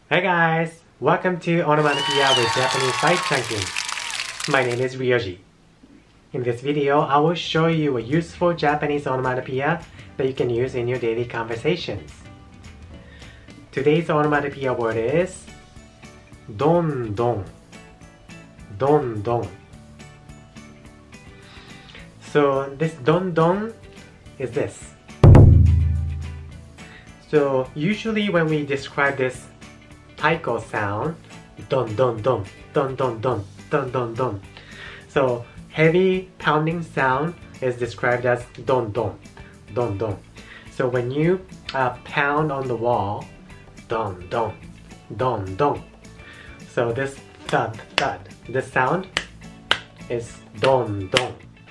Hey guys! Welcome to Onomatopoeia with Japanese Side Chunking. My name is Ryoji. In this video, I will show you a useful Japanese onomatopoeia that you can use in your daily conversations. Today's onomatopoeia word is don don. Don don. So this don don is this. So usually when we describe this taiko sound, don don don, don don don, don don don. So heavy pounding sound is described as don don, don don. So when you pound on the wall, don don, don don. So this thud thud, this sound is don don.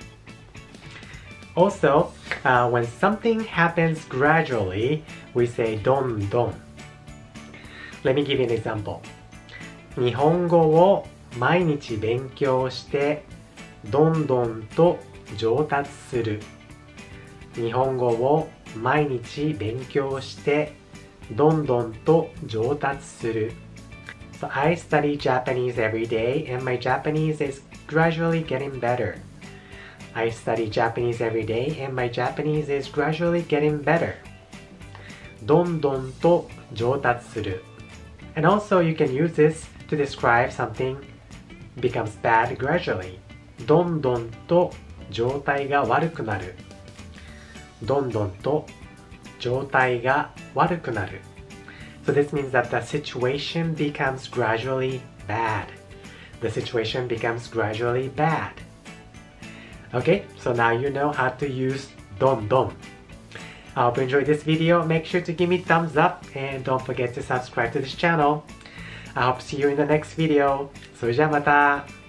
Also, when something happens gradually, we say don don. Let me give you an example. 日本語を毎日勉強してどんどんと上達する。日本語を毎日勉強してどんどんと上達する。So I study Japanese every day and my Japanese is gradually getting better. I study Japanese every day and my Japanese is gradually getting better. どんどんと上達する。And also you can use this to describe something becomes bad gradually. どんどんと状態が悪くなる。どんどんと状態が悪くなる。So this means that the situation becomes gradually bad. The situation becomes gradually bad. Okay, so now you know how to use don don. I hope you enjoyed this video. Make sure to give me thumbs up and don't forget to subscribe to this channel. I hope to see you in the next video. それじゃあまた。